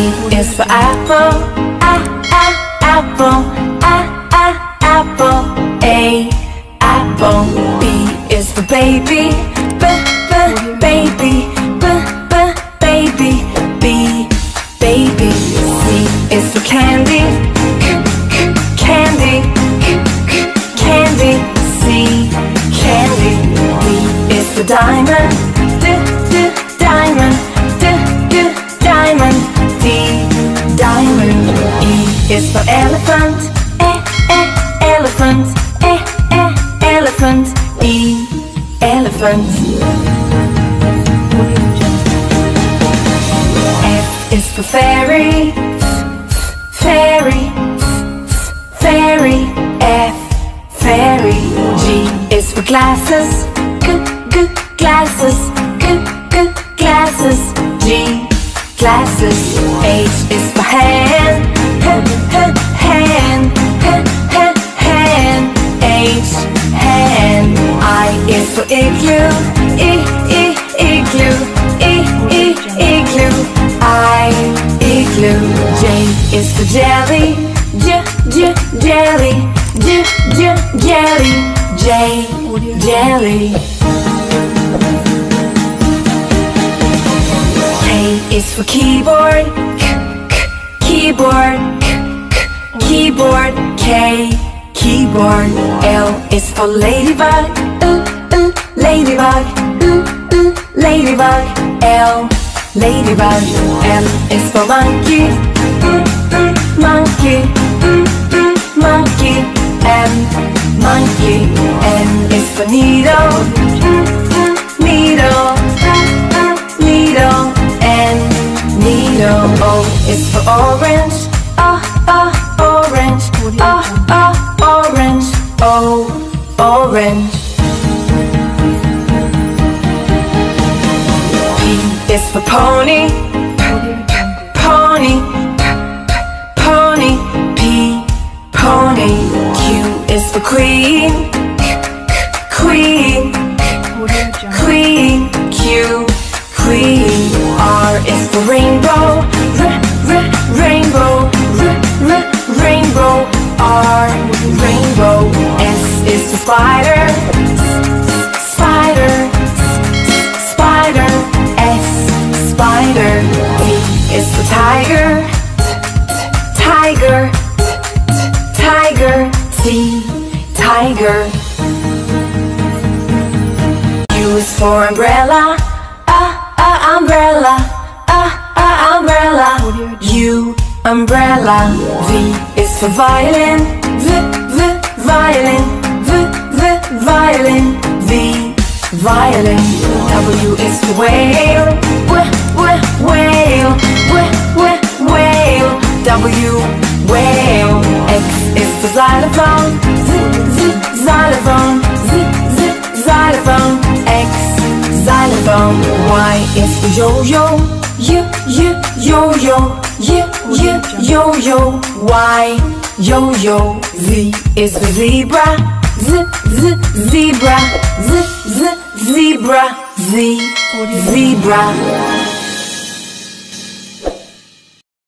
is for apple, apple, apple. A, apple. B is for baby, baby, baby. B, baby. C is for candy, candy, candy. C, candy. D is for diamond, diamond, diamond. D, diamond. E is for elephant, elephant, elephant. E, elephant. F is for fairy, fairy, fairy. F, fairy. G is for glasses, glasses, glasses. G, glasses. H is for hand, hand, hand. H, hand. I is for igloo, igloo, igloo. I, igloo. J is for jelly, jelly, jelly. J, jelly. K is for keyboard, keyboard, keyboard. K, keyboard. L is for ladybug, ladybug, ladybug. L, ladybug. M is for monkey, monkey, monkey. M, monkey. N is for needle, needle, needle. N, needle. O is for orange, orange, orange. O, orange. P is for pony, pony, pony. P, pony. Q is for queen, queen, queen. Q, queen. R is for rainbow, rainbow, rainbow. R, rainbow. S is for spider, spider, spider. S, spider. T is for tiger, tiger, tiger. T, tiger. U is for umbrella, umbrella, umbrella. U, umbrella. V is for violin, violin, violin. V, violin. W is for whale, whale, whale. W, whale. X is for xylophone, xylophone, xylophone. X, xylophone. Y is for yo-yo, yo-yo, yo-yo. Y, yo-yo. Z is for zebra, zebra, zebra. Z, zebra.